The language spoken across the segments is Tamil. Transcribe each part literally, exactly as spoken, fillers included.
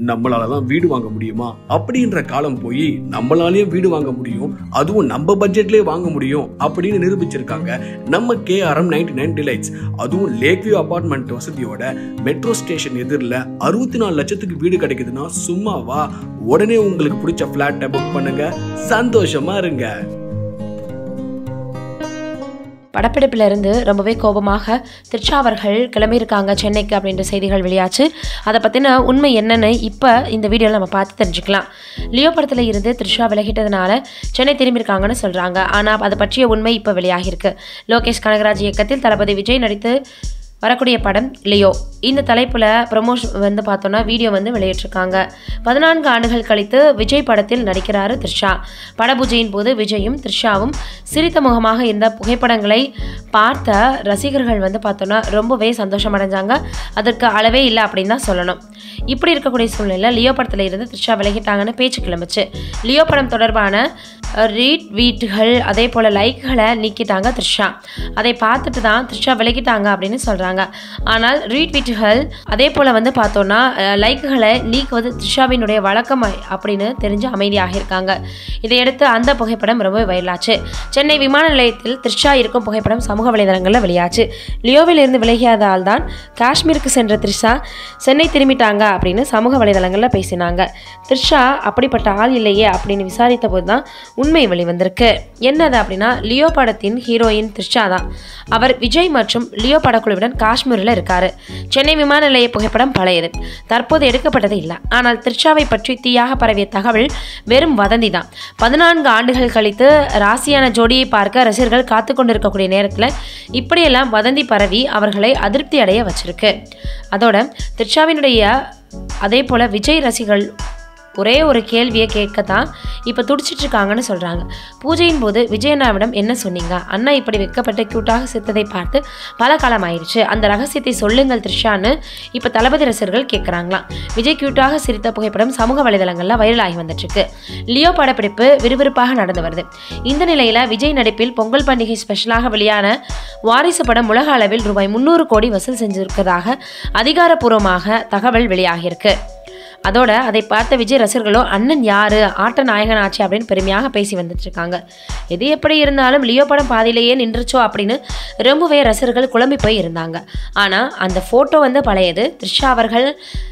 நம்மளாலலாம் வீடு வாங்க முடியுமா அப்படின்ற காலம் போய் நம்மளாலேயும் வீடு வாங்க முடியும், அதுவும் நம்ம பட்ஜெட்லேயே வாங்க முடியும் அப்படின்னு நிரூபிச்சிருக்காங்க நம்ம K R M ninety nine delights. அதுவும் லேக் வியூ அபார்ட்மெண்ட் வசதியோட மெட்ரோ ஸ்டேஷன் எதிரில் அறுபத்தி நாலு லட்சத்துக்கு வீடு கிடைக்குதுன்னா சும்மாவா? உடனே உங்களுக்கு பிடிச்ச பிளாட்டை புக் பண்ணுங்க, சந்தோஷமா இருங்க. படப்பிடிப்பிலிருந்து ரொம்பவே கோபமாக த்ரிஷா அவர்கள் கிளம்பியிருக்காங்க சென்னைக்கு அப்படின்ற செய்திகள் வெளியாச்சு. அதை பற்றின உண்மை என்னன்னு இப்போ இந்த வீடியோவில் நம்ம பார்த்து தெரிஞ்சுக்கலாம். லியோ படத்தில் இருந்து த்ரிஷா விலகிட்டதுனால சென்னை திரும்பியிருக்காங்கன்னு சொல்கிறாங்க. ஆனால் அதை பற்றிய உண்மை இப்போ வெளியாகிருக்கு. லோகேஷ் கனகராஜ் இயக்கத்தில் தளபதி விஜய் நடித்து வரக்கூடிய படம் லியோ. இந்த தலைப்பில் ப்ரமோஷன் வந்து பார்த்தோன்னா வீடியோ வந்து வெளியிட்டிருக்காங்க. பதினான்கு ஆண்டுகள் கழித்து விஜய் படத்தில் நடிக்கிறாரு த்ரிஷா. படபூஜையின் போது விஜயும் த்ரிஷாவும் சிரித்த முகமாக இருந்த புகைப்படங்களை பார்த்த ரசிகர்கள் வந்து பார்த்தோன்னா ரொம்பவே சந்தோஷம் அடைஞ்சாங்க. அதற்கு அளவே இல்லை அப்படின்னு தான் சொல்லணும். இப்படி இருக்கக்கூடிய சூழ்நிலையில் லியோ படத்தில் இருந்து த்ரிஷா விலகிட்டாங்கன்னு பேச்சு கிளம்பிச்சு. லியோ படம் தொடர்பான ரீட் வீட்டுகள் அதே போல் லைக்குகளை நீக்கிட்டாங்க த்ரிஷா. அதை பார்த்துட்டு தான் த்ரிஷா விலகிட்டாங்க அப்படின்னு சொல்கிறாங்க. ஆனால் ரீட்வீட்டுகள் அதே போல் வந்து பார்த்தோன்னா லைக்குகளை நீக்குவது த்ரிஷாவினுடைய வழக்கம் அப்படின்னு தெரிஞ்சு அமைதியாக இருக்காங்க. இதையடுத்து அந்த புகைப்படம் ரொம்ப வைரலாச்சு. சென்னை விமான நிலையத்தில் த்ரிஷா இருக்கும் புகைப்படம் சமூக வலைதளங்களில் வெளியாச்சு. லியோவில் இருந்து விலகியதால் தான் காஷ்மீருக்கு சென்ற த்ரிஷா சென்னை திரும்பிட்டாங்க அப்படின்னு சமூக வலைதளங்களில் பேசினாங்க. த்ரிஷா அப்படிப்பட்ட ஆள் இல்லையே அப்படின்னு விசாரித்த போது தான் உண்மை வெளிவந்திருக்கு. என்னது அப்படின்னா, லியோ படத்தின் ஹீரோயின் த்ரிஷா தான். அவர் விஜய் மற்றும் லியோ படக்குழுவுடன் காஷ்மீரில் இருக்காரு. சென்னை விமான நிலைய புகைப்படம் பழையது, தற்போது எடுக்கப்பட்டது இல்லை. ஆனால் த்ரிஷாவை பற்றி தீயாக பரவிய தகவல் வெறும் வதந்தி தான். பதினான்கு ஆண்டுகள் கழித்து ராசியான ஜோடியை பார்க்க ரசிகர்கள் காத்து கொண்டிருக்கக்கூடிய நேரத்தில் இப்படியெல்லாம் வதந்தி பரவி அவர்களை அதிருப்தி அடைய வச்சிருக்கு. அதோட த்ரிஷாவினுடைய அதே போல விஜய் ரசிகர்கள் ஒரே ஒரு கேள்வியை கேட்கத்தான் இப்போ துடிச்சிட்டு இருக்காங்கன்னு சொல்கிறாங்க. பூஜையின் போது விஜய் அண்ணாவிடம் என்ன சொன்னீங்க? அண்ணா இப்படி வைக்கப்பட்டு க்யூட்டாக சித்ததை பார்த்து பல காலம் ஆயிடுச்சு, அந்த ரகசியத்தை சொல்லுங்கள் த்ரிஷான்னு இப்போ தளபதி ரசிகர்கள் கேட்குறாங்களாம். விஜய் க்யூட்டாக சிரித்த புகைப்படம் சமூக வலைதளங்களில் வைரலாகி வந்துட்டுருக்கு. லியோ படப்பிடிப்பு விறுவிறுப்பாக நடந்து வருது. இந்த நிலையில் விஜய் நடிப்பில் பொங்கல் பண்டிகை ஸ்பெஷலாக வெளியான வாரிசு படம் உலக அளவில் ரூபாய் முந்நூறு கோடி வசூல் செஞ்சிருக்கிறதாக அதிகாரப்பூர்வமாக தகவல் வெளியாகியிருக்கு. அதோட அதை பார்த்த விஜய் ரசிகர்களோ அண்ணன் யாரு, ஆட்ட நாயகன் ஆச்சு அப்படின்னு பெருமையாக பேசி வந்துட்டு இருக்காங்க. எது எப்படி இருந்தாலும் லியோ படம் பாதியிலேயே நின்றுச்சோ அப்படின்னு ரொம்பவே ரசிகர்கள் குழம்பி போய் இருந்தாங்க. ஆனால் அந்த ஃபோட்டோ வந்து பழையது. த்ரிஷா அவர்கள்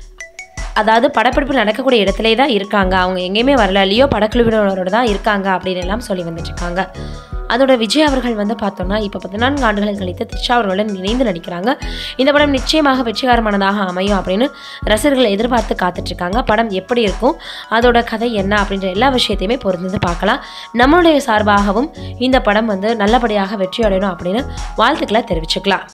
அதாவது படப்பிடிப்பு நடக்கக்கூடிய இடத்துல தான் இருக்காங்க, அவங்க எங்கேயுமே வரல, லியோ படக்குழுவினரோடு தான் இருக்காங்க அப்படின்னு எல்லாம் சொல்லி வந்துட்டு இருக்காங்க. அதோட விஜய் அவர்கள் வந்து பார்த்தோன்னா இப்போ பதினான்கு ஆண்டுகள் கழித்து த்ரிஷா அவர்களுடன் இணைந்து நடிக்கிறாங்க. இந்த படம் நிச்சயமாக வெற்றிகரமானதாக அமையும் அப்படின்னு ரசிகர்கள் எதிர்பார்த்து காத்துட்ருக்காங்க. படம் எப்படி இருக்கும், அதோட கதை என்ன அப்படின்ற எல்லா விஷயத்தையுமே பொறுத்து பார்க்கலாம். நம்மளுடைய சார்பாகவும் இந்த படம் வந்து நல்லபடியாக வெற்றி அடையணும் அப்படின்னு வாழ்த்துக்களை தெரிவிச்சுக்கலாம்.